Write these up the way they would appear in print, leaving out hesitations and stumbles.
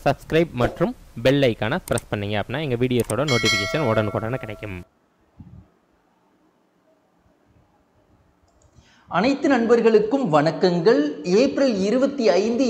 Subscribe மற்றும் bell ஐக்கானை press பண்ணீங்க அப்படின்னா எங்கள் வீடியோஸோட நோட்டிஃபிகேஷன் உடனுக்குடனே கிடைக்கும். அனைத்து நண்பர்களுக்கும் வணக்கங்கள். ஏப்ரல் 25,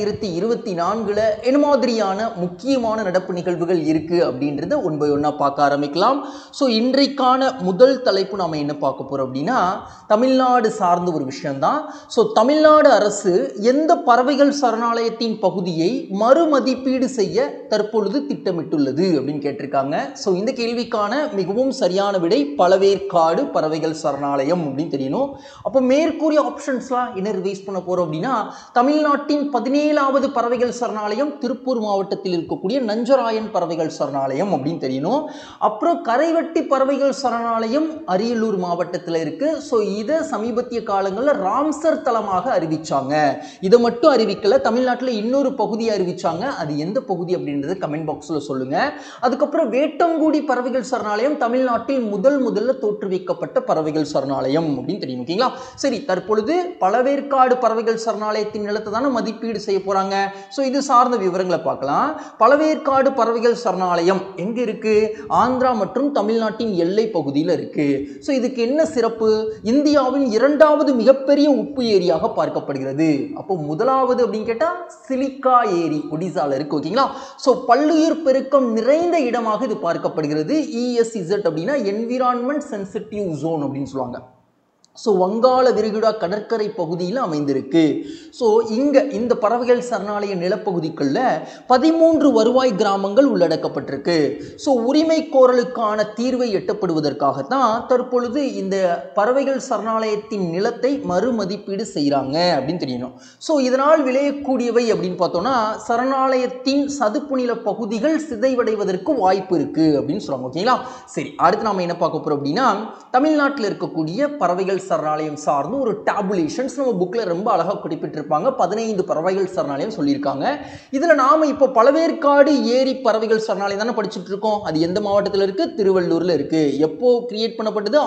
2024 என்ன மாதிரியான முக்கியமான நடப்பு நிகழ்வுகள் இருக்குது அப்படின்றத ஒன் பை ஒன்னாக பார்க்க ஆரம்பிக்கலாம். ஸோ இன்றைக்கான முதல் தலைப்பு நாம் என்ன பார்க்க போகிறோம் அப்படின்னா தமிழ்நாடு சார்ந்த ஒரு விஷயம்தான். ஸோ தமிழ்நாடு அரசு எந்த பறவைகள் சரணாலயத்தின் பகுதியை மறுமதிப்பீடு செய்ய தற்பொழுது திட்டமிட்டுள்ளது அப்படின்னு கேட்டிருக்காங்க. ஸோ இந்த கேள்விக்கான மிகவும் சரியான விடை பழவேற்காடு பறவைகள் சரணாலயம் அப்படின்னு தெரியணும். அப்போ மேற்கூறிய ஆப்ஷன்ஸ்லாம் என்ன ரிவைஸ் பண்ண போறோம் அப்படின்னா தமிழ்நாட்டின் 17வது பறவைகள் சரணாலயம் திருப்பூர் மாவட்டத்தில் இருக்கக்கூடிய நஞ்சராயன் பறவைகள் சரணாலயம் அப்படின்னு தெரியணும். அப்புறம் கரைவட்டி பறவைகள் சரணாலயம் அரியலூர் மாவட்டத்தில் இருக்கு. ஸோ இதை சமீபத்திய காலங்களில் ராம்சர் தலமாக அறிவிச்சாங்க. இதை மட்டும் அறிவிக்கல, தமிழ்நாட்டில் இன்னொரு பகுதியை அறிவிச்சாங்க. அது எந்த பகுதி அப்படின்றது கமெண்ட் பாக்ஸில் சொல்லுங்க. அதுக்கப்புறம் வேட்டங்குடி பறவைகள் சரணாலயம் தமிழ்நாட்டில் முதல்ல தோற்றுவிக்கப்பட்ட பறவைகள் சரணாலயம் அப்படின்னு தெரியும். ஓகேங்களா? சரி, தற்பொழுது பழவேற்காடு பறவைகள் சரணாலயத்தின் நிலத்தை தானே மதிப்பீடு செய்ய போறாங்க. ஸோ இது சார்ந்த விவரங்களை பார்க்கலாம். பழவேற்காடு பறவைகள் சரணாலயம் எங்க இருக்கு? ஆந்திரா மற்றும் தமிழ்நாட்டின் எல்லை பகுதியில் இருக்கு. ஸோ இதுக்கு என்ன சிறப்பு? இந்தியாவின் 2வது மிகப்பெரிய உப்பு ஏரியாக பார்க்கப்படுகிறது. அப்போ முதலாவது அப்படின்னு கேட்டா சிலிக்கா ஏரி ஒடிசால இருக்கு. ஓகேங்களா? ஸோ பல்லுயிர் பெருக்கம் நிறைந்த இடமாக இது பார்க்கப்படுகிறது. ESZ அப்படின்னா என்விரான்மெண்ட் சென்சிட்டிவ் ஜோன் அப்படின்னு சொல்லுவாங்க. ஸோ வங்காள விரிகுடா கடற்கரை பகுதியில் அமைந்திருக்கு. ஸோ இங்கே இந்த பறவைகள் சரணாலய நிலப்பகுதிக்குள்ள 13 வருவாய் கிராமங்கள் உள்ளடக்கப்பட்டிருக்கு. ஸோ உரிமை கோரலுக்கான தீர்வை எட்டப்படுவதற்காகத்தான் தற்பொழுது இந்த பறவைகள் சரணாலயத்தின் நிலத்தை மறுமதிப்பீடு செய்கிறாங்க அப்படின்னு தெரியணும். ஸோ இதனால் விளையக்கூடியவை அப்படின்னு பார்த்தோம்னா சரணாலயத்தின் சதுப்பு நில பகுதிகள் சிதைவடைவதற்கு வாய்ப்பு இருக்கு அப்படின்னு சொல்லுவாங்க. ஓகேங்களா? சரி, அடுத்து நாம என்ன பார்க்க போறோம் அப்படின்னா தமிழ்நாட்டில் இருக்கக்கூடிய பறவைகள் சரணாலயம் சார்ந்து ஒரு டேபுலேஷன்ஸ் நம்ம புக்ல ரொம்ப அழகா குறிப்பிட்டிருப்பாங்க. 15 பறவைகள் சரணாலயம் சொல்லியிருக்காங்க. இதுல நாம இப்போ பழவேற்காடு ஏரி பறவைகள் சரணாலயம் தானே படிச்சுட்டு இருக்கோம். அது எந்த மாவட்டத்தில் இருக்கு? திருவள்ளூர்ல இருக்கு. எப்போ கிரியேட் பண்ணப்பட்டது?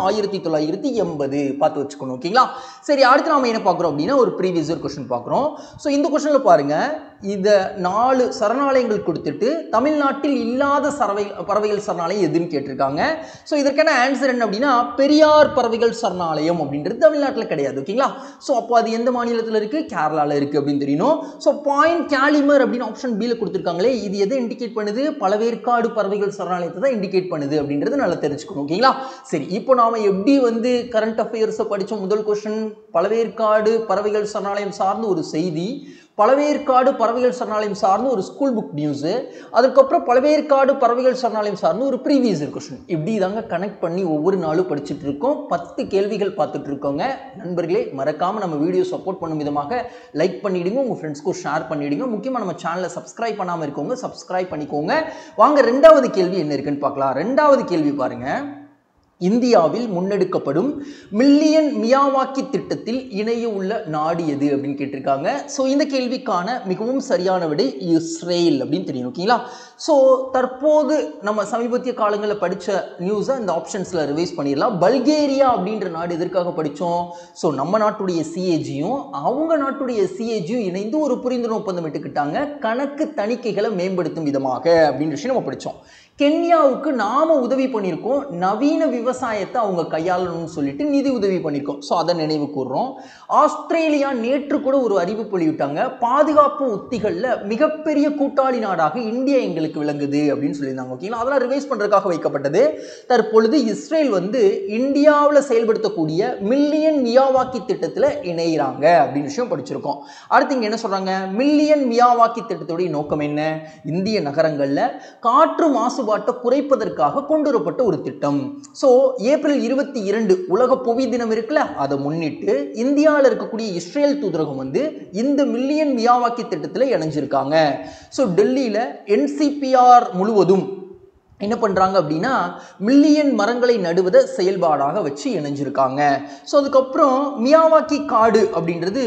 1980. பார்த்து வச்சுக்கணும். ஓகேங்களா? சரி, அடுத்து நாம என்ன பார்க்குறோம் அப்படின்னா ஒரு ப்ரீவியஸ் இயர் கொஸ்டின் பார்க்குறோம். ஸோ இந்த கொஸ்டின்ல பாருங்க, இந்த 4 சரணாலயங்கள் கொடுத்துட்டு தமிழ்நாட்டில் இல்லாத பறவைகள் சரணாலயம் எதுன்னு கேட்டிருக்காங்க. ஸோ இதற்கான ஆன்சர் என்ன அப்படின்னா பெரியார் பறவைகள் சரணாலயம் அப்படின்றது தமிழ்நாட்டில் கிடையாது. ஓகேங்களா? ஸோ அப்போ அது எந்த மாநிலத்தில் இருக்கு? கேரளாவில் இருக்கு அப்படின்னு தெரியணும். ஸோ பாயிண்ட் கேலிமர் அப்படின்னு ஆப்ஷன் B கொடுத்துருக்காங்களே, இது எதை இண்டிகேட் பண்ணுது? பழவேற்காடு பறவைகள் சரணாலயத்தை தான் இண்டிகேட் பண்ணுது அப்படின்றது நல்லா தெரிஞ்சுக்கணும். ஓகேங்களா? சரி, இப்போ நாம எப்படி கரண்ட் அஃபேர்ஸை படிச்ச முதல் கொஸ்டின் பழவேற்காடு பறவைகள் சரணாலயம் சார்ந்து ஒரு செய்தி, பழவேற்காடு பறவைகள் சரணாலயம் சார்ந்து ஒரு ஸ்கூல் புக் நியூஸ், அதுக்கப்புறம் பழவேற்காடு பறவைகள் சரணாலயம் சார்ந்து ஒரு ப்ரீவியஸ் இயர் கொஸ்டின், இப்படி தாங்க கனெக்ட் பண்ணி ஒவ்வொரு நாளும் படிச்சுட்டு இருக்கோம். 10 கேள்விகள் பார்த்துட்டு இருக்கோங்க. நண்பர்களே, மறக்காம நம்ம வீடியோ சப்போர்ட் பண்ணும் விதமாக லைக் பண்ணிடுங்க, உங்க ஃப்ரெண்ட்ஸ்க்கும் ஷேர் பண்ணிடுங்க. முக்கியமாக நம்ம சேனலை சப்ஸ்கிரைப் பண்ணாமல் இருக்கவங்க சப்ஸ்கிரைப் பண்ணிக்கோங்க. வாங்க 2வது கேள்வி என்ன இருக்குன்னு பார்க்கலாம். 2வது கேள்வி பாருங்க, இந்தியாவில் முன்னெடுக்கப்படும் மில்லியன் மியாவாக்கி திட்டத்தில் இணைய உள்ள நாடு எது அப்படின்னு கேட்டிருக்காங்க. ஸோ இந்த கேள்விக்கான மிகவும் சரியான விடை இஸ்ரேல் அப்படின்னு தெரியும். ஓகேங்களா? ஸோ தற்போது நம்ம சமீபத்திய காலங்களில் படித்த நியூஸை இந்த ஆப்ஷன்ஸில் ரிவைஸ் பண்ணிடலாம். பல்கேரியா அப்படின்ற நாடு எதற்காக படித்தோம்? ஸோ நம்ம நாட்டுடைய CAGயும் அவங்க நாட்டுடைய CAGயும் இணைந்து ஒரு புரிந்துணர்வு ஒப்பந்தம் எடுத்துக்கிட்டாங்க கணக்கு தணிக்கைகளை மேம்படுத்தும் விதமாக அப்படின்ற விஷயம் நம்ம படித்தோம். கென்யாவுக்கு நாம உதவி பண்ணியிருக்கோம், நவீன விவசாயத்தை அவங்க கையாளணும்னு சொல்லிட்டு நிதி உதவி பண்ணியிருக்கோம். ஸோ அதை நினைவு கூறுறோம். ஆஸ்திரேலியா நேற்று கூட ஒரு அறிவிப்பு வெளியிட்டாங்க, பாதுகாப்பு உத்திகளில் மிகப்பெரிய கூட்டாளி நாடாக இந்தியா எங்களுக்கு விளங்குது அப்படின்னு சொல்லியிருந்தாங்க. ஓகேங்களா? அதெல்லாம் ரிவைஸ் பண்ணுறதுக்காக வைக்கப்பட்டது. தற்பொழுது இஸ்ரேல் இந்தியாவில் செயல்படுத்தக்கூடிய மில்லியன் மியாவாக்கி திட்டத்தில் இணைகிறாங்க அப்படின்னு விஷயம் படிச்சிருக்கோம். அடுத்து இங்கே என்ன சொல்றாங்க? மில்லியன் மியாவாக்கி திட்டத்துடைய நோக்கம் என்ன? இந்திய நகரங்களில் காற்று மாசு குறைப்பதற்காக கொண்டு வரப்பட்ட ஒரு திட்டம். சோ ஏப்ரல் 22 உலக புவி தினம் இருக்குல்ல, அதை முன்னிட்டு இந்தியாவில் இருக்கக்கூடிய இஸ்ரேல் தூதரகம் இந்த மில்லியன் மியாவாக்கி திட்டத்தில் இணைஞ்சிருக்காங்க. சோ டெல்லியில NCPR முழுவதும் என்ன பண்ணுறாங்க அப்படின்னா மில்லியன் மரங்களை நடுவதை செயல்பாடாக வச்சு இணைஞ்சிருக்காங்க. ஸோ அதுக்கப்புறம் மியாவாக்கி காடு அப்படின்றது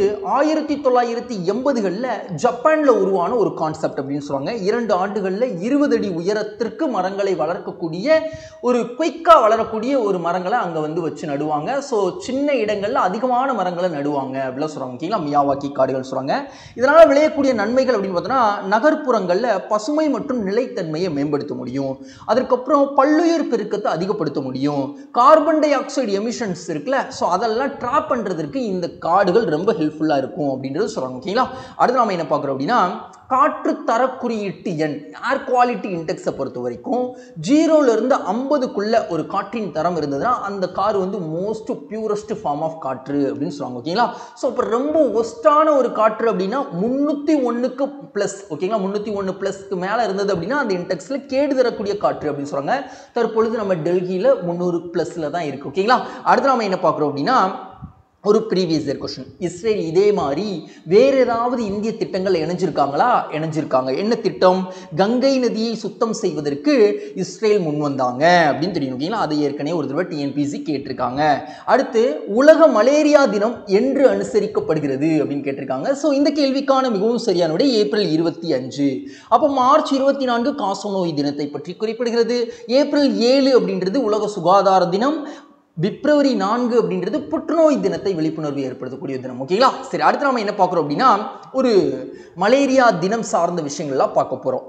1980களில் ஜப்பானில் உருவான ஒரு கான்செப்ட் அப்படின்னு சொல்லுவாங்க. 2 ஆண்டுகளில் 20 அடி உயரத்திற்கு மரங்களை வளர்க்கக்கூடிய ஒரு குயிக்காக வளரக்கூடிய ஒரு மரங்களை அங்கே வந்து வச்சு நடுவாங்க. ஸோ சின்ன இடங்களில் அதிகமான மரங்களை நடுவாங்க அப்படிலாம் சொல்கிறாங்க. ஓகேங்களா, மியாவாக்கி காடுகள் சொல்கிறாங்க. இதனால் விளையக்கூடிய நன்மைகள் அப்படின்னு பார்த்தோன்னா நகர்ப்புறங்களில் பசுமை மற்றும் நிலைத்தன்மையை மேம்படுத்த முடியும். அதற்கப்புறம் பல்லுயிர் பெருக்கத்தை அதிகப்படுத்த முடியும். கார்பன் டை ஆக்சைடு எமிஷன்ஸ் இருக்குல்ல, ஸோ அதெல்லாம் ட்ராப் பண்ணுறதுக்கு இந்த காடுகள் ரொம்ப ஹெல்ப்ஃபுல்லாக இருக்கும் அப்படின்றது சொல்கிறாங்க. ஓகேங்களா, அடுத்து நாம் என்ன பார்க்குறோம் அப்படின்னா காற்று தர குறியீட்டு எண் ஏர் குவாலிட்டி இண்டெக்ஸை பொறுத்த வரைக்கும் 0லேருந்து 50க்குள்ள ஒரு காற்றின் தரம் இருந்ததுன்னா அந்த கார் வந்து மோஸ்ட் பியூரஸ்ட் ஃபார்ம் ஆஃப் காற்று அப்படின்னு சொல்லுவாங்க. ஓகேங்களா, ஸோ இப்போ ரொம்ப ஒஸ்டான ஒரு காற்று அப்படின்னா 301க்கு ப்ளஸ். ஓகேங்களா, 301 ப்ளஸ்க்கு மேலே இருந்தது அப்படின்னா அந்த இண்டெக்ஸில் கேடு தரக்கூடிய காற்று அப்படின்னு சொல்கிறாங்க. தற்பொழுது நம்ம டெல்லியில் 300 ப்ளஸில் தான் இருக்குது. ஓகேங்களா, அடுத்து நம்ம என்ன பார்க்குறோம் அப்படின்னா ஒரு ப்ரீவியஸ் இயர் கொஸ்டின். இஸ்ரேல் இதே மாதிரி வேறு ஏதாவது இந்திய திட்டங்கள் இணைஞ்சிருக்காங்களா? இணைஞ்சிருக்காங்க. என்ன திட்டம்? கங்கை நதியை சுத்தம் செய்வதற்கு இஸ்ரேல் முன் வந்தாங்க அப்படின்னு தெரியும். ஓகேங்களா, அது ஏற்கனவே ஒரு தடவை டிஎன்பிசி கேட்டிருக்காங்க. அடுத்து உலக மலேரியா தினம் என்று அனுசரிக்கப்படுகிறது அப்படின்னு கேட்டிருக்காங்க. ஸோ இந்த கேள்விக்கான மிகவும் சரியான விடை ஏப்ரல் 25. அப்போ மார்ச் 24 காசநோய் தினத்தை பற்றி குறிப்பிடுகிறது. ஏப்ரல் 7 அப்படின்றது உலக சுகாதார தினம். பிப்ரவரி 4 அப்படின்றது புற்றுநோய் தினத்தை விழிப்புணர்வு ஏற்படுத்தக்கூடிய தினம். ஓகேங்களா, சரி, அடுத்து நம்ம என்ன பார்க்குறோம் அப்படின்னா ஒரு மலேரியா தினம் சார்ந்த விஷயங்கள்லாம் பார்க்க போகிறோம்.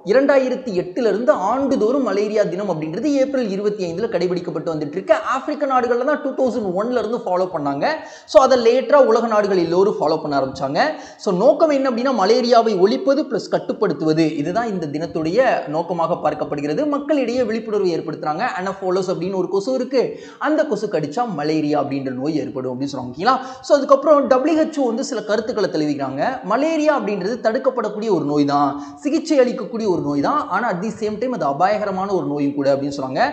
2008 ஆண்டுதோறும் மலேரியா தினம் அப்படின்றது ஏப்ரல் 25 கடைபிடிக்கப்பட்டு வந்துட்டு இருக்கு. ஆப்பிரிக்க நாடுகளில் தான் 2001 ஃபாலோ பண்ணாங்க. ஸோ அதை லேட்டராக உலக நாடுகள் எல்லோரும் ஃபாலோ பண்ண ஆரம்பிச்சாங்க. ஸோ நோக்கம் என்ன அப்படின்னா மலேரியாவை ஒழிப்பது ப்ளஸ் கட்டுப்படுத்துவது, இதுதான் இந்த தினத்துடைய நோக்கமாக பார்க்கப்படுகிறது. மக்களிடையே விழிப்புணர்வு ஏற்படுத்துறாங்க. அனஃபோலஸ் அப்படின்னு ஒரு கொசு இருக்கு, அந்த கொசு கடிச்சா மலேரியா அப்படின்ற நோய் ஏற்படும் அப்படின்னு சொல்றாங்க. ஓகேங்களா, ஸோ அதுக்கப்புறம் WHO வந்து சில கருத்துக்களை தெளிவிக்கிறாங்க. மலேரியா அப்படின்றது தடுக்கப்படக்கூடிய ஒரு நோய் தான், சிகிச்சை அளிக்கக்கூடிய ஒரு நோய் தான், ஆனால் அட் தி சேம் டைம் அது அபாயகரமான ஒரு நோயும் கூட அப்படின்னு சொல்றாங்க.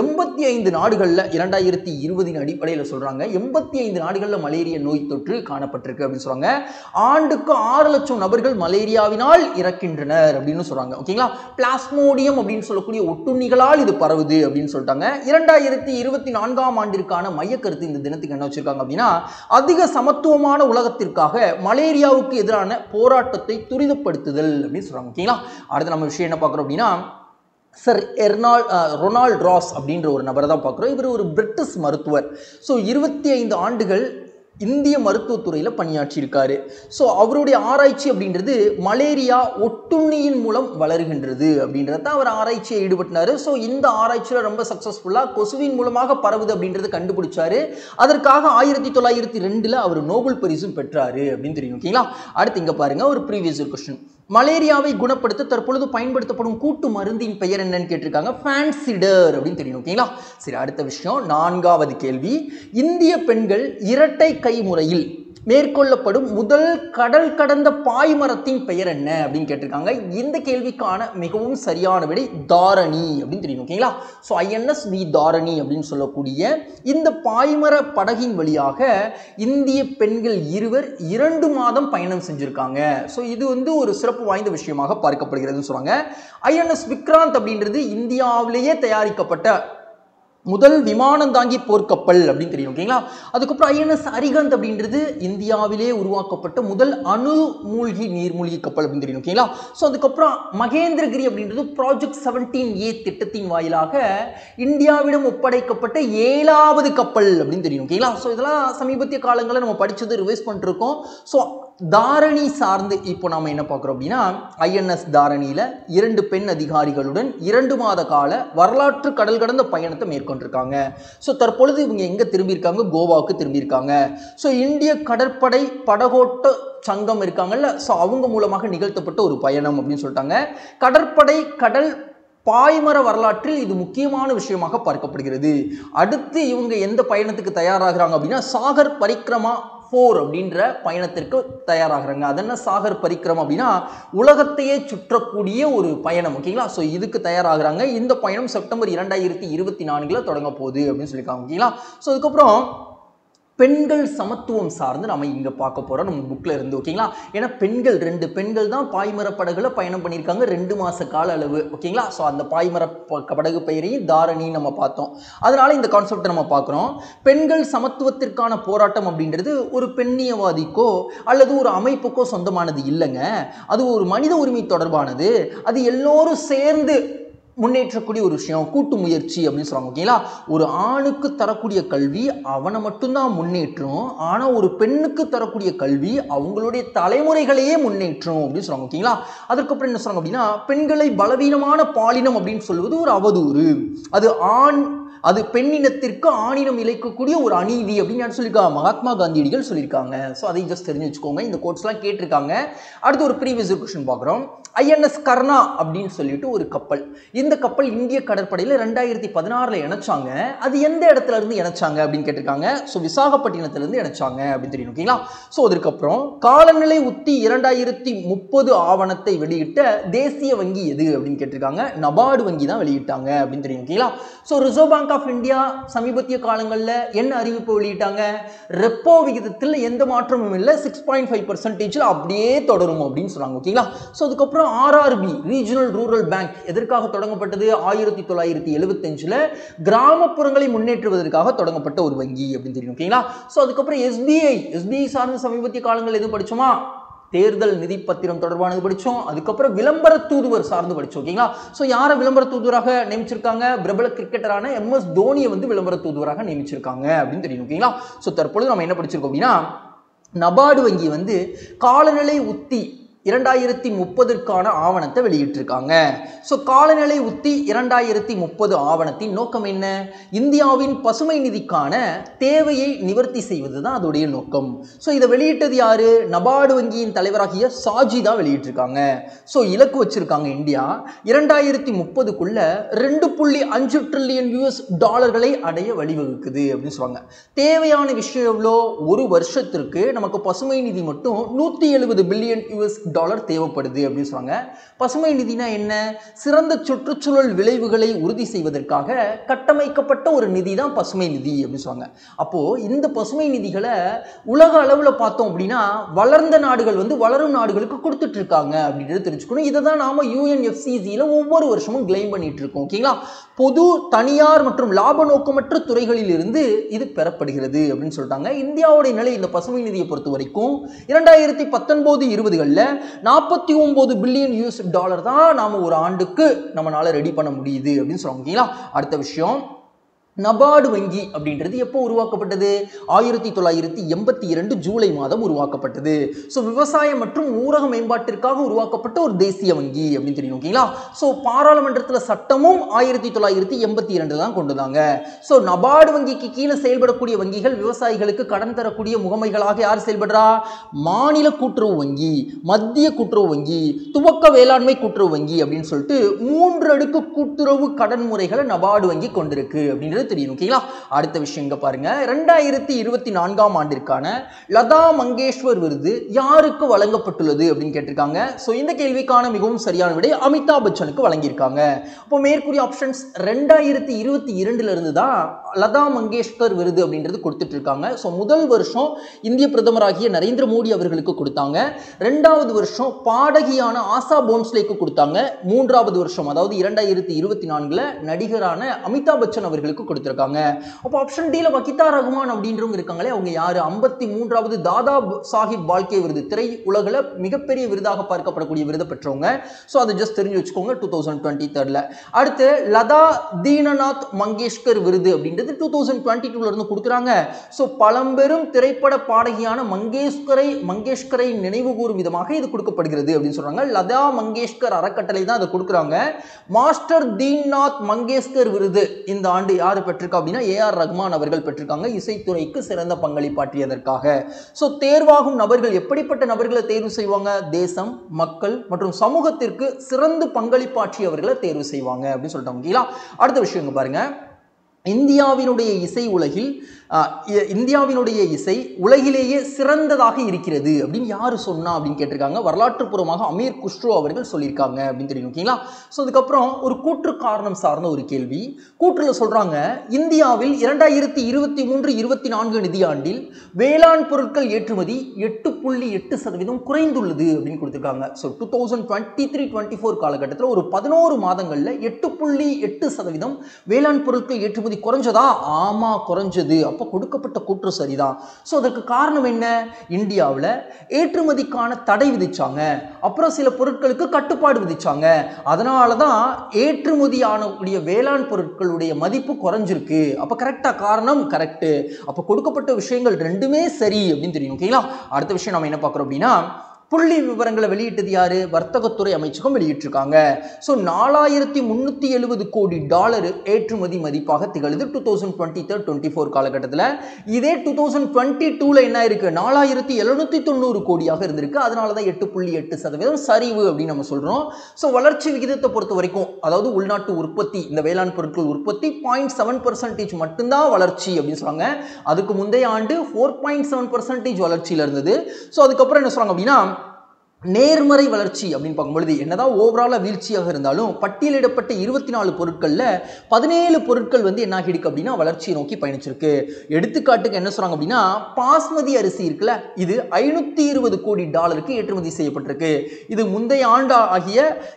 85 நாடுகளில் 2020 அடிப்படையில் சொல்றாங்க 85 நாடுகளில் மலேரியா நோய் தொற்று காணப்பட்டிருக்கு அப்படின்னு சொல்றாங்க. ஆண்டுக்கு 6 லட்சம் நபர்கள் மலேரியாவினால் இறக்கின்றனர் அப்படின்னு சொல்றாங்க. ஓகேங்களா, பிளாஸ்மோடியம் அப்படின்னு சொல்லக்கூடிய ஒட்டுண்ணிகளால் இது பரவுது அப்படின்னு சொல்லிட்டாங்க. 2024 ஆண்டிற்கான மைய கருத்து இந்த தினத்துக்கு என்ன வச்சிருக்காங்க அப்படின்னா அதிக சமத்துவமான உலகத்திற்காக மலேரியாவுக்கு எதிரான போராட்டத்தை துரிதப்படுத்துதல் அப்படின்னு சொல்றாங்க. ஓகேங்களா, அடுத்து நம்ம விஷயம் என்ன பார்க்குறோம் அப்படின்னா சர் ரொனால்ட் ராஸ் அப்படின்ற ஒரு நபரை தான் பார்க்குறோம். இவர் ஒரு பிரிட்டிஷ் மருத்துவர். ஸோ 25 ஆண்டுகள் இந்திய மருத்துவத்துறையில் பணியாற்றியிருக்காரு. ஸோ அவருடைய ஆராய்ச்சி அப்படின்றது மலேரியா ஒட்டுண்ணியின் மூலம் வளர்கின்றது அப்படின்றத அவர் ஆராய்ச்சியை ஈடுபட்டினார். ஸோ இந்த ஆராய்ச்சியில் ரொம்ப சக்ஸஸ்ஃபுல்லாக கொசுவின் மூலமாக பரவுது அப்படின்றத கண்டுபிடிச்சாரு. அதற்காக 1902 அவர் நோபல் பரிசும் பெற்றாரு அப்படின்னு தெரியும். ஓகேங்களா, அடுத்து இங்கே பாருங்க ஒரு ப்ரீவியஸ் கொஸ்டின். மலேரியாவை குணப்படுத்த தற்பொழுது பயன்படுத்தப்படும் கூட்டு மருந்தின் பெயர் என்னன்னு கேட்டிருக்காங்க. ஃபேன்சிடர் அப்படின்னு தெரியும். ஓகேங்களா, சரி, அடுத்த விஷயம் 4வது கேள்வி. இந்திய பெண்கள் இரட்டை கை முறையில் மேற்கொள்ளப்படும் முதல் கடல் கடந்த பாய்மரத்தின் பெயர் என்ன அப்படின்னு கேட்டிருக்காங்க. இந்த கேள்விக்கான மிகவும் சரியான விடை தாரணி அப்படின்னு தெரியும். ஓகேங்களா, ஸோ INSV தாரணி அப்படின்னு சொல்லக்கூடிய இந்த பாய்மர படகின் வழியாக இந்திய பெண்கள் 2 மாதம் பயணம் செஞ்சிருக்காங்க. ஸோ இது வந்து ஒரு சிறப்பு வாய்ந்த விஷயமாக பார்க்கப்படுகிறதுன்னு சொல்றாங்க. INS விக்ராந்த் அப்படின்றது இந்தியாவிலேயே தயாரிக்கப்பட்ட முதல் விமானம் தாங்கி போர்க்கப்பல் அப்படின்னு தெரியும். ஓகேங்களா, அதுக்கப்புறம் INS அரிகந்த் அப்படின்றது இந்தியாவிலே உருவாக்கப்பட்ட முதல் அணு மூழ்கி நீர்மூழ்கி கப்பல் அப்படின்னு தெரியும். ஓகேங்களா, ஸோ அதுக்கப்புறம் மகேந்திரகிரி அப்படின்றது ப்ராஜெக்ட் 17A திட்டத்தின் வாயிலாக இந்தியாவிடம் ஒப்படைக்கப்பட்ட 7வது கப்பல் அப்படின்னு தெரியும். ஓகேங்களா, ஸோ இதெல்லாம் சமீபத்திய காலங்களில் நம்ம படித்தது ரிவைஸ் பண்ணிருக்கோம். ஸோ தாரணி சார்ந்து இப்போ நாம என்ன பார்க்குறோம் அப்படின்னா INS தாரணியில் 2 பெண் அதிகாரிகளுடன் 2 மாத கால வரலாற்று கடல் கடந்த பயணத்தை மேற்கொண்டிருக்காங்க. ஸோ தற்பொழுது இவங்க எங்கே திரும்பியிருக்காங்க? கோவாவுக்கு திரும்பியிருக்காங்க. ஸோ இந்திய கடற்படை படகோட்ட சங்கம் இருக்காங்கல்ல, ஸோ அவங்க மூலமாக நிகழ்த்தப்பட்ட ஒரு பயணம் அப்படின்னு சொல்லிட்டாங்க. கடற்படை கடல் பாய்மர வரலாற்றில் இது முக்கியமான விஷயமாக பார்க்கப்படுகிறது. அடுத்து இவங்க எந்த பயணத்துக்கு தயாராகிறாங்க அப்படின்னா சாகர் பரிக்ரமா 4 அப்படின்ற பயணத்திற்கு தயாராகிறாங்க. அது என்ன சாகர் பரிக்ரம் அப்படின்னா உலகத்தையே சுற்றக்கூடிய ஒரு பயணம். ஓகேங்களா, ஸோ இதுக்கு தயாராகிறாங்க. இந்த பயணம் செப்டம்பர் 2024 தொடங்க போகுது அப்படின்னு சொல்லியிருக்காங்க. ஓகேங்களா, ஸோ அதுக்கப்புறம் பெண்கள் சமத்துவம் சார்ந்து நம்ம இங்க பார்க்க போறோம் நம்ம புக்ல இருந்து. ஓகேங்களா? ஏன்னா பெண்கள் 2 பெண்கள் தான் பாய்மர படகுல பயணம் பண்ணியிருக்காங்க 2 மாச கால அளவு. ஓகேங்களா? ஸோ அந்த பாய்மர படகு பெயரையும் தாரணி நம்ம பார்த்தோம். அதனால இந்த கான்செப்டை நம்ம பார்க்குறோம். பெண்கள் சமத்துவத்திற்கான போராட்டம் அப்படின்றது ஒரு பெண்ணியவாதிக்கோ அல்லது ஒரு அமைப்புக்கோ சொந்தமானது இல்லைங்க. அது ஒரு மனித உரிமை தொடர்பானது. அது எல்லோரும் சேர்ந்து முன்னேற்றக்கூடிய ஒரு விஷயம், கூட்டு முயற்சி அப்படின்னு சொல்றாங்க. ஓகேங்களா? ஒரு ஆணுக்கு தரக்கூடிய கல்வி அவனை மட்டும்தான் முன்னேற்றும், ஆனா ஒரு பெண்ணுக்கு தரக்கூடிய கல்வி அவங்களுடைய தலைமுறைகளையே முன்னேற்றும் அப்படின்னு சொல்றாங்க. ஓகேங்களா? அதுக்கப்புறம் என்ன சொல்றாங்க அப்படின்னா, பெண்களை பலவீனமான பாலினம் அப்படின்னு சொல்வது ஒரு அவதூறு, அது பெண்ணினத்திற்கு ஆணினம் இழைக்கக்கூடிய ஒரு அநீதி அப்படின்னு சொல்லியிருக்காங்க, மகாத்மா காந்தியடிகள் சொல்லியிருக்காங்க. ஸோ அதை ஜஸ்ட் தெரிஞ்சு வச்சுக்கோங்க. இந்த கோட்ஸ்லாம் கேட்டிருக்காங்க. அடுத்து ஒரு ப்ரீவியஸ் கொஸ்டின் பார்க்குறோம். INS கர்ணா அப்படின்னு சொல்லிட்டு ஒரு கப்பல். இந்த கப்பல் இந்திய கடற்படையில் 2016 இணைச்சாங்க. அது எந்த இடத்துல இருந்து இணைச்சாங்க அப்படின்னு கேட்டிருக்காங்க. ஸோ விசாகப்பட்டினத்திலிருந்து இணைச்சாங்க அப்படின்னு தெரியும். ஓகேங்களா? ஸோ அதுக்கப்புறம் காலநிலை உத்தி 2030 ஆவணத்தை வெளியிட்ட தேசிய வங்கி எது அப்படின்னு கேட்டிருக்காங்க. நபார்டு வங்கி தான் வெளியிட்டாங்க அப்படின்னு தெரியும். ஓகேங்களா? So reserve bank of India சமீபத்திய காலங்களில் என்ன அறிவிப்பு வெளியிட்டாங்க? ரெப்போ விகிதத்தில் எந்த மாற்றமும் இல்லை, 6.5% அப்படியே தொடரும் அப்படின்னு சொன்னாங்க. ஓகேங்களா? ஸோ அதுக்கப்புறம் RRB ரீஜனல் ரூரல் பேங்க் எதற்காக தொடங்கப்பட்டது? 1975 கிராமப்புறங்களை முன்னேற்றுவதற்காக தொடங்கப்பட்ட ஒரு வங்கி அப்படின்னு தெரியும். ஓகேங்களா? ஸோ அதுக்கப்புறம் SBI சார்ந்த சமீபத்திய காலங்கள் எதுவும் படிச்சோமா? தேர்தல் நிதி பத்திரம் தொடர்பானது படிச்சோம். அதுக்கப்புறம் விளம்பர தூதுவர் சார்ந்து படிச்சோம். ஓகேங்களா? ஸோ யாரை விளம்பர தூதுவராக நியமிச்சிருக்காங்க? பிரபல கிரிக்கெட்டரான MS தோனியை வந்து விளம்பர தூதுவராக நியமிச்சிருக்காங்க அப்படின்னு தெரியும். ஓகேங்களா? ஸோ தற்பொழுது நம்ம என்ன படிச்சிருக்கோம் அப்படின்னா, நபார்டு வங்கி வந்து காலநிலை உத்தி 2030 ஆவணத்தை வெளியிட்டிருக்காங்க. ஸோ காலநிலை உத்தி 2030 ஆவணத்தின் நோக்கம் என்ன? இந்தியாவின் பசுமை நிதிக்கான தேவையை நிவர்த்தி செய்வது தான் அதோடைய நோக்கம். ஸோ இதை வெளியிட்டது யாரு? நபார்டு வங்கியின் தலைவராகிய சாஜி தான் வெளியிட்டிருக்காங்க. ஸோ இலக்கு வச்சிருக்காங்க, இந்தியா 2030க்குள்ள 2.5 ட்ரில்லியன் US$ அடைய வழிவகுக்குது அப்படின்னு சொல்லுவாங்க. தேவையான விஷயம் எவ்வளோ? ஒரு வருஷத்திற்கு நமக்கு பசுமை நிதி மட்டும் $170 பில்லியன் தேவைப்படுது அப்படின்னு சொல்றாங்க. பசுமை நிதினா என்ன? சிறந்த சுற்றுச்சூழல் விளைவுகளை உறுதி செய்வதற்காக கட்டமைக்கப்பட்ட ஒரு நிதி தான் பசுமை நிதி அப்படின்னு சொல்றாங்க. அப்போ இந்த பசுமை நிதிகளை உலக அளவில் பார்த்தோம் அப்படின்னா வளர்ந்த நாடுகள் வந்து வளரும் நாடுகளுக்கு கொடுத்துட்டு இருக்காங்க அப்படின்றது தெரிஞ்சுக்கணும். இதை தான் நாம UNFCCல ஒவ்வொரு வருஷமும் கிளைம் பண்ணிட்டு இருக்கோம். ஓகேங்களா? பொது, தனியார் மற்றும் லாப நோக்கமற்ற துறைகளில் இருந்து இது பெறப்படுகிறது அப்படின்னு சொல்லிட்டாங்க. இந்தியாவுடைய நிலை இந்த பசுமை நிதியை பொறுத்த வரைக்கும் 2019-20களில் 49 பில்லியன் US$ தான் நாம ஒரு ஆண்டுக்கு நம்மளால ரெடி பண்ண முடியுது அப்படின்னு சொல்லுவாங்க. ஓகேங்களா? அடுத்த விஷயம், நபார்டு வங்கி அப்படின்றது எப்போ உருவாக்கப்பட்டது? 1982 ஜூலை மாதம் உருவாக்கப்பட்டது. ஸோ விவசாயம் மற்றும் ஊரக மேம்பாட்டிற்காக உருவாக்கப்பட்ட ஒரு தேசிய வங்கி அப்படின்னு தெரியும். ஓகேங்களா? ஸோ பாராளுமன்றத்தில் சட்டமும் 1982 தான் கொண்டு வந்தாங்க. ஸோ நபார்டு வங்கிக்கு கீழே செயல்படக்கூடிய வங்கிகள் விவசாயிகளுக்கு கடன் தரக்கூடிய முகமைகளாக யார் செயல்படுறா? மாநில கூட்டுறவு வங்கி, மத்திய கூட்டுறவு வங்கி, துவக்க வேளாண்மை கூட்டுறவு வங்கி அப்படின்னு சொல்லிட்டு 3 அடுக்கு கூட்டுறவு கடன் முறைகளை நபார்டு வங்கி கொண்டிருக்கு அப்படின்றது தெரியும். ஓகேங்களா? அடுத்த விஷயம் இங்க பாருங்க. 2024 ஆண்டிற்கான லதா மங்கேஷ்வர் விருது யாருக்கு வழங்கப்பட்டுள்ளது அப்படின்னு கேட்டிருக்காங்க. சோ இந்த கேள்விக்கான மிகவும் சரியான விடை அமிதாப் பச்சனுக்கு வழங்கியிருக்காங்க. அப்போ மேற்கூறிய ஆப்ஷன்ஸ் 2022 இருந்து தான் லதா மங்கேஷ்கர் விருது அப்படின்றது கொடுத்துட்டு இருக்காங்க. சோ முதல் வருஷம் இந்திய பிரதமராகிய நரேந்திர மோடி அவர்களுக்கு கொடுத்தாங்க. 2வது வருஷம் பாடகியான ஆசா போன்ஸ்லேக்கு கொடுத்தாங்க. 3வது வருஷம் அதாவது 2024ல நடிகரான அமிதாப் பச்சன் அவர்களுக்கு கொடுத்திருக்காங்க. அப்போ ஆப்ஷன் டி ல வகிதா ரகுமான் அப்படின்றவங்க இருக்காங்களே, அவங்க யாரு? 53வது தாதா சாஹிப் பால்கே விருது, திரை உலகில் மிகப்பெரிய விருதாக பார்க்கப்படக்கூடிய விருதை பெற்றவங்க. ஸோ அதை ஜஸ்ட் தெரிஞ்சு வச்சுக்கோங்க. 2023ல அடுத்து லதா தீனநாத் மங்கேஷ்கர் விருது அப்படின்றது 2022ல இருந்து கொடுக்குறாங்க. ஸோ பழம்பெரும் திரைப்பட பாடகியான மங்கேஷ்கரை நினைவு கூறும் விதமாக இது கொடுக்கப்படுகிறது அப்படின்னு சொல்றாங்க. லதா மங்கேஷ்கர் அறக்கட்டளை தான் அதை கொடுக்குறாங்க. மாஸ்டர் தீன்நாத் மங்கேஷ்கர் விருது இந்த ஆண்டு யாரு பெற்றிருக்கா அப்படின்னா AR ரஹ்மான் அவர்கள் பெற்றிருக்காங்க, இசைத்துறைக்கு சிறந்த பங்களிப்பாற்றியதற்காக. சோ தேர்வாகும் நபர்கள் எப்படிப்பட்ட நபர்களை தேர்வு செய்வாங்க? தேசம், மக்கள் மற்றும் சமூகத்திற்கு சிறந்த பங்களிப்பாற்றியவர்களை தேர்வு செய்வாங்க அப்படின்னு சொல்லிட்டாங்க. அடுத்த விஷயம் பாருங்க. இந்தியாவினுடைய இசை உலகில் இந்தியாவினுடைய இசை உலகிலேயே சிறந்ததாக இருக்கிறது அப்படின்னு யார் சொன்னா அப்படின்னு கேட்டிருக்காங்க. வரலாற்றுப்பூர்வமாக அமீர் குஷ்ரோ அவர்கள் சொல்லியிருக்காங்க அப்படின்னு தெரியும். ஓகேங்களா? ஸோ அதுக்கப்புறம் ஒரு கூற்று காரணம் சார்ந்த ஒரு கேள்வி. கூற்றுல சொல்றாங்க, இந்தியாவில் 2023-24 நிதியாண்டில் வேளாண் பொருட்கள் ஏற்றுமதி 8.8% குறைந்துள்ளது அப்படின்னு கொடுத்திருக்காங்க. ஸோ 2023-24 காலகட்டத்தில் ஒரு 11 மாதங்கள்ல 8.8% வேளாண் பொருட்கள் ஏற்றுமதி குறைஞ்சதா? ஆமா, குறைஞ்சது. அப்போ கொடுக்கப்பட்ட கூற்று சரிதான். ஸோ அதற்கு காரணம் என்ன? இந்தியாவில் ஏற்றுமதிக்கான தடை விதிச்சாங்க, அப்புறம் சில பொருட்களுக்கு கட்டுப்பாடு விதிச்சாங்க. அதனால தான் ஏற்றுமதியான வேளாண் பொருட்களுடைய மதிப்பு குறைஞ்சிருக்கு. அப்போ கரெக்டா? காரணம் கரெக்ட். அப்போ கொடுக்கப்பட்ட விஷயங்கள் ரெண்டுமே சரி அப்படின்னு தெரியும். ஓகேங்களா? அடுத்த விஷயம் நம்ம என்ன பார்க்குறோம் அப்படின்னா, புள்ளி விவரங்களை வெளியிட்டது யாரு? வர்த்தகத்துறை அமைச்சகம் வெளியிட்டிருக்காங்க. ஸோ 4370 கோடி டாலர் ஏற்றுமதி மதிப்பாக திகழுது 2023-24 காலகட்டத்தில். இதே 2022 என்ன இருக்கு? 4790 கோடியாக இருந்திருக்கு. அதனால தான் 8.8% சரிவு அப்படின்னு நம்ம சொல்றோம். ஸோ வளர்ச்சி விகிதத்தை பொறுத்த வரைக்கும், அதாவது உள்நாட்டு உற்பத்தி, இந்த வேளாண் பொருட்கள் உற்பத்தி 0.7% மட்டும்தான் வளர்ச்சி அப்படின்னு சொல்றாங்க. அதுக்கு முந்தைய ஆண்டு 4.7% வளர்ச்சியில் இருந்தது. ஸோ அதுக்கப்புறம் என்ன சொல்றாங்க அப்படின்னா, நேர்மறை வளர்ச்சி அப்படின்னு பார்க்கும்பொழுது என்னதான் ஓவராலா வீழ்ச்சியாக இருந்தாலும் பட்டியலிடப்பட்ட 24 பொருட்கள்ல 17 பொருட்கள் வந்து என்ன ஆகிருக்கு அப்படின்னா வளர்ச்சியை நோக்கி பயணிச்சிருக்கு. எடுத்துக்காட்டுக்கு என்ன சொல்றாங்க அப்படின்னா, பாஸ்மதி அரிசி இருக்குல்ல, இது 520 கோடி டாலருக்கு ஏற்றுமதி செய்யப்பட்டிருக்கு. இது முந்தைய ஆண்டு ஆகிய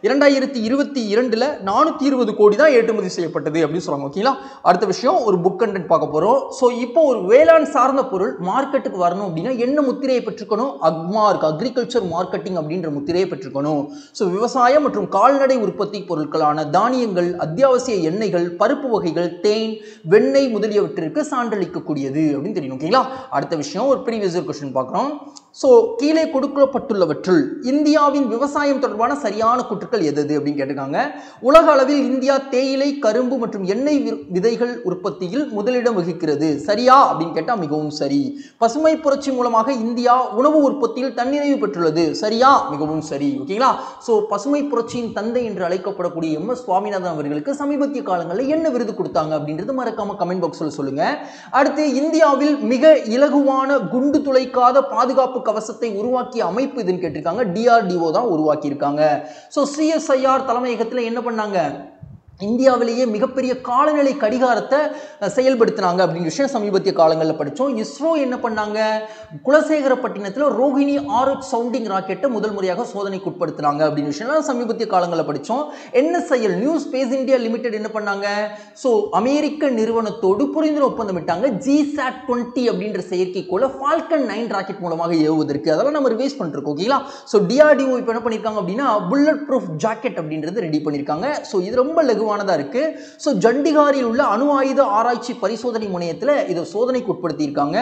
2022ல 420 கோடி தான் ஏற்றுமதி செய்யப்பட்டது அப்படின்னு சொல்றாங்க. ஓகேங்களா? அடுத்த விஷயம், ஒரு புக் கண்டென்ட் பார்க்க போறோம். ஸோ இப்போ ஒரு வேளாண் சார்ந்த பொருள் மார்க்கெட்டுக்கு வரணும் அப்படின்னா என்ன முத்திரையை பெற்றுக்கணும்? அக்மார்க், அக்ரிகல்ச்சர் மார்க்கெட்டிங் அப்படின்ற முத்திரையை பெற்றுக்கணும். ஸோ விவசாயம் மற்றும் கால்நடை உற்பத்தி பொருட்களான தானியங்கள், அத்தியாவசிய எண்ணெய்கள், பருப்பு வகைகள், தேன், வெண்ணெய் முதலியவற்றிற்கு சான்றளிக்கக்கூடியது அப்படின்னு தெரியும். ஓகேங்களா? அடுத்த விஷயம், ஒரு ப்ரீவியஸ் கொஸ்டின் பார்க்குறோம். ஸோ கீழே கொடுக்கப்பட்டுள்ளவற்றுள் இந்தியாவின் விவசாயம் தொடர்பான சரியான கூற்றுக்கள் எது அப்படின்னு கேட்டிருக்காங்க. உலக அளவில் இந்தியா தேயிலை, கரும்பு மற்றும் எண்ணெய் விதைகள் உற்பத்தியில் முதலிடம் வகிக்கிறது. சரியா அப்படின்னு கேட்டால் மிகவும் சரி. பசுமை புரட்சி மூலமாக இந்தியா உணவு உற்பத்தியில் தன்னிறைவு பெற்றுள்ளது. சரியா? மிகவும் சரி. ஓகேங்களா? ஸோ பசுமை புரட்சியின் தந்தை என்று அழைக்கப்படக்கூடிய MS சுவாமிநாதன் அவர்களுக்கு சமீபத்திய காலங்களில் என்ன விருது கொடுத்தாங்க அப்படின்றது மறக்காம கமெண்ட் பாக்ஸில் சொல்லுங்க. அடுத்து, இந்தியாவில் மிக இலகுவான குண்டு துளைக்காத பாதுகாப்பு கவசத்தை உருவாக்கிய அமைப்பு இதுன்னு கேட்டிருக்காங்க. DRDO தான் உருவாக்கி இருக்காங்க. ஸோ CSIR தலைமையகத்தில் என்ன பண்ணாங்க? இந்தியாவிலேயே மிகப்பெரிய காலநிலை கடிகாரத்தை செயல்படுத்தினாங்க அப்படிங்கிற விஷயம் சமீபத்திய காலங்களில் படித்தோம். இஸ்ரோ என்ன பண்ணாங்க? குலசேகரப்பட்டினத்தில் ரோஹிணி RH சவுண்டிங் ராக்கெட்டை முதல் முறையாக சோதனைக்கு உட்படுத்தினாங்க அப்படிங்கிற விஷயம் சமீபத்திய காலங்களில் படித்தோம். NSIL new space India limited என்ன பண்ணாங்க? ஸோ அமெரிக்க நிறுவனத்தோடு புரிந்துணர்வு ஒப்பந்தம் விட்டாங்க. GSAT-20 அப்படின்ற செயற்கைக்கோளை ஃபால்கன் 9 ராக்கெட் மூலமாக ஏவுவதற்கு. அதெல்லாம் நம்ம ரிவைஸ் பண்ணிருக்கோம். ஓகேங்களா? ஸோ DRDO இப்போ என்ன பண்ணியிருக்காங்க அப்படின்னா புல்லட் ப்ரூஃப் ஜாக்கெட் அப்படின்றது ரெடி பண்ணியிருக்காங்க. ஸோ இது ரொம்ப லகுவானதா இருக்கு. ஸோ சண்டிகாரில் உள்ள அணு ஆயுத ஆராய்ச்சி பரிசோதனை முனையத்தில் இதை சோதனைக்கு உட்படுத்தி இருக்காங்க.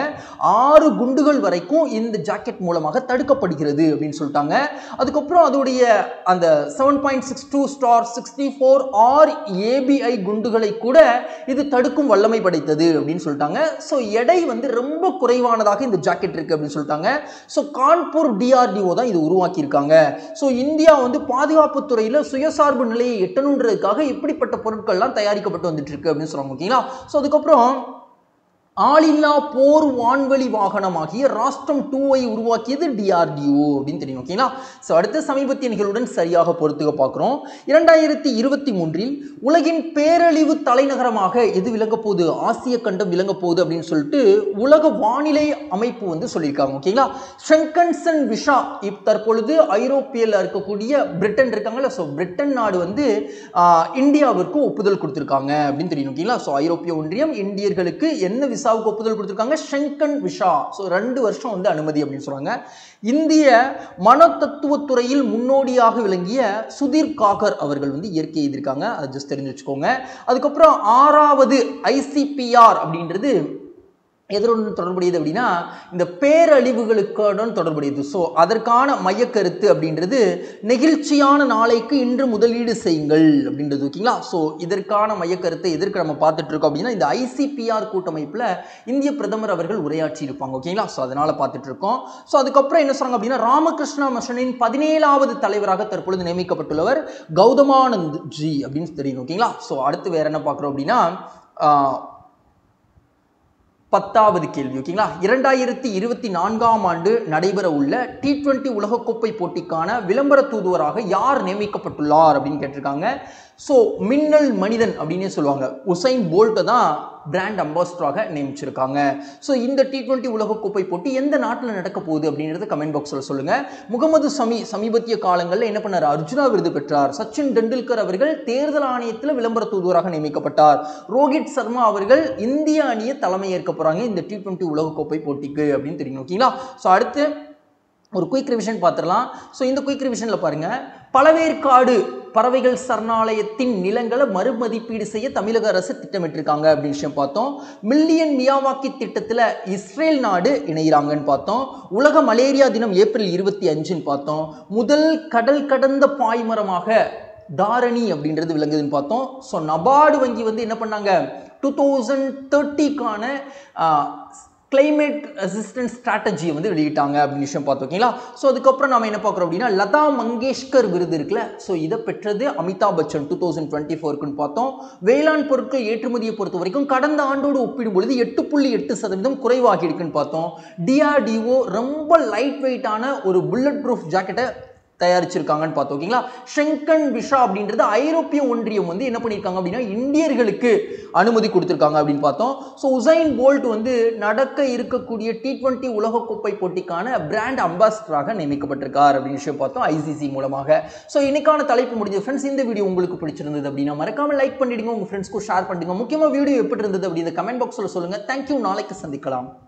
6 குண்டுகள் வரைக்கும் இந்த ஜாக்கெட் மூலமாக தடுக்கப்படுகிறது அப்படின்னு சொல்லிட்டாங்க. அதுக்கப்புறம் அதோடைய அந்த 7.62 ஸ்டார் 64 RABI குண்டுகளை கூட இது தடுக்கும் வல்லமை படைத்தது அப்படின்னு சொல்லிட்டாங்க. ஸோ எடை வந்து ரொம்ப குறைவானதாக இந்த ஜாக்கெட் இருக்கு அப்படின்னு சொல்லிட்டாங்க. ஸோ கான்பூர் DRDO தான் இது உருவாக்கி இருக்காங்க. ஸோ இந்தியா வந்து பாதுகாப்பு துறையில் சுயசார்பு நிலையை எட்டணுன்றதுக்காக இப்படிப்பட்ட பொருட்கள்லாம் தயாரிக்கப்பட்டு வந்துட்டு இருக்கு அப்படின்னு சொல்றாங்க. ஓகேங்களா? ஸோ அதுக்கப்புறம் ஆளில்லா போர் வான்வெளி வாகனமாகிய ராஷ்டிரம் 2ஐ உருவாக்கியது DRDO அப்படின்னு தெரியும். ஓகேங்களா? ஸோ அடுத்த சமீபத்திய நிகழ்வுடன் சரியாக பொறுத்துக்க பார்க்குறோம். 2023 உலகின் பேரழிவு தலைநகரமாக எது விளங்க போகுது? ஆசிய கண்டம் விளங்க போகுது அப்படின்னு சொல்லிட்டு உலக வானிலை அமைப்பு வந்து சொல்லியிருக்காங்க. ஓகேங்களா? ஷெங்கன்சன் விஷா தற்பொழுது ஐரோப்பியில் இருக்கக்கூடிய பிரிட்டன் இருக்காங்கல்ல, ஸோ பிரிட்டன் நாடு வந்து இந்தியாவிற்கு ஒப்புதல் கொடுத்துருக்காங்க அப்படின்னு தெரியும். ஓகேங்களா? ஸோ ஐரோப்பிய ஒன்றியம் இந்தியர்களுக்கு என்ன விசாவுக்கு ஒப்புதல் கொடுத்திருக்காங்க? ஷெங்கன் விஷா. ஸோ 2 வருஷம் வந்து அனுமதி அப்படின்னு சொல்றாங்க. இந்திய மனோதத்துவத்துறையில் முன்னோடியாக விளங்கிய சுதீர் காகர் அவர்கள் வந்து இயற்கை எழுதியிருக்காங்க. அதை ஜஸ்ட் தெரிஞ்சு வச்சுக்கோங்க. அதுக்கப்புறம் 6வது ICPR அப்படின்றது எதனுடன் தொடர்புடையது அப்படின்னா இந்த பேரழிவுகளுடன் தொடர்புடையது. ஸோ அதற்கான மையக்கருத்து அப்படின்றது நெகிழ்ச்சியான நாளைக்கு இன்று முதலீடு செய்யுங்கள் அப்படின்றது. ஓகேங்களா? ஸோ இதற்கான மையக்கருத்தை எதற்கு நம்ம பார்த்துட்டு இருக்கோம் அப்படின்னா இந்த ICPR கூட்டமைப்பில் இந்திய பிரதமர் அவர்கள் உரையாற்றி இருப்பாங்க. ஓகேங்களா? ஸோ அதனால பார்த்துட்டு இருக்கோம். ஸோ அதுக்கப்புறம் என்ன சொல்றாங்க அப்படின்னா ராமகிருஷ்ணா மிஷனின் 17வது தலைவராக தற்பொழுது நியமிக்கப்பட்டுள்ளவர் கௌதமானந்த் ஜி அப்படின்னு தெரியும். ஓகேங்களா? ஸோ அடுத்து வேற என்ன பார்க்குறோம் அப்படின்னா 10வது கேள்வி. ஓகேங்களா, 2024ஆம் ஆண்டு நடைபெற உள்ள T20 உலகக்கோப்பை போட்டிக்கான விளம்பர தூதுவராக யார் நியமிக்கப்பட்டுள்ளார் அப்படின்னு கேட்டிருக்காங்க. ஸோ மின்னல் மனிதன் அப்படின்னே சொல்லுவாங்க, உசைன் போல்ட்டை தான் பிராண்ட் அம்பாசிடராக நியமிச்சிருக்காங்க. ஸோ இந்த T20 உலகக்கோப்பை போட்டி எந்த நாட்டில் நடக்க போகுது அப்படிங்கிறது கமெண்ட் பாக்ஸில் சொல்லுங்கள். முகமது ஷமி சமீபத்திய காலங்களில் என்ன பண்ணார், அர்ஜுனா விருது பெற்றார். சச்சின் டெண்டுல்கர் அவர்கள் தேர்தல் ஆணையத்தில் விளம்பர தூதுவராக நியமிக்கப்பட்டார். ரோஹித் சர்மா அவர்கள் இந்திய அணியை தலைமை ஏற்க போகிறாங்க இந்த T20 உலகக்கோப்பை போட்டிக்கு அப்படின்னு தெரியும். ஓகேங்களா, ஸோ அடுத்து ஒரு குயிக் ரிவிஷன் பார்த்துடலாம். ஸோ இந்த குயிக் ரிவிஷனில் பாருங்கள், பழவேற்காடு பறவைகள் சரணாலயத்தின் நிலங்களை மறுமதிப்பீடு செய்ய தமிழக அரசு திட்டமிட்டிருக்காங்க அப்படின்னு விஷயம் பார்த்தோம். மில்லியன் மியாவாக்கி திட்டத்தில் இஸ்ரேல் நாடு இணைகிறாங்கன்னு பார்த்தோம். உலக மலேரியா தினம் ஏப்ரல் 25ன்னு பார்த்தோம். முதல் கடல் கடந்த பாய்மரமாக தாரணி அப்படின்றது விளங்குதுன்னு பார்த்தோம். ஸோ நபார்டு வங்கி வந்து என்ன பண்ணாங்க, 2030க்கான கிளைமேட் ரெசிஸ்டன்ஸ் ஸ்ட்ராட்டஜியை வந்து வெளியிட்டாங்க அப்படின்னு விஷயம் பார்த்தோம். ஓகேங்களா, ஸோ அதுக்கப்புறம் நம்ம என்ன பார்க்குறோம் அப்படின்னா, லதா மங்கேஷ்கர் விருது இருக்குல்ல, ஸோ இதை பெற்றது அமிதாப் பச்சன் 2024க்குன்னு பார்த்தோம். வேளாண் பொருட்கள் ஏற்றுமதியை பொறுத்த வரைக்கும் கடந்த ஆண்டோடு ஒப்பிடும்பொழுது 8.8% குறைவாகி இருக்குன்னு பார்த்தோம். DRDO ரொம்ப லைட் வெயிட்டான ஒரு புல்லட் ப்ரூஃப் ஜாக்கெட்டை தயாரிச்சிருக்காங்கன்னு பார்த்தோம். ஓகேங்களா, ஷெங்கன் விஷா அப்படின்றது ஐரோப்பிய ஒன்றியம் வந்து என்ன பண்ணியிருக்காங்க அப்படின்னா இந்தியர்களுக்கு அனுமதி கொடுத்துருக்காங்க அப்படின்னு பார்த்தோம். ஸோ உசைன் போல்ட் வந்து நடக்க இருக்கக்கூடிய T20 உலகக்கோப்பை போட்டிக்கான பிராண்ட் அம்பாசிடராக நியமிக்கப்பட்டிருக்கார் அப்படின்னு விஷயம் பார்த்தோம் ICC மூலமாக. ஸோ இன்னைக்கான தலைப்பு முடிஞ்ச ஃப்ரெண்ட்ஸ். இந்த வீடியோ உங்களுக்கு பிடிச்சிருந்தது அப்படின்னா மறக்காம லைக் பண்ணிடுங்க, உங்க ஃப்ரெண்ட்ஸ்க்கும் ஷேர் பண்ணுங்க. முக்கியமாக வீடியோ எப்படி இருந்தது அப்படின்னு கமெண்ட் பாக்ஸில் சொல்லுங்க. தேங்க்யூ, நாளைக்கு சந்திக்கலாம்.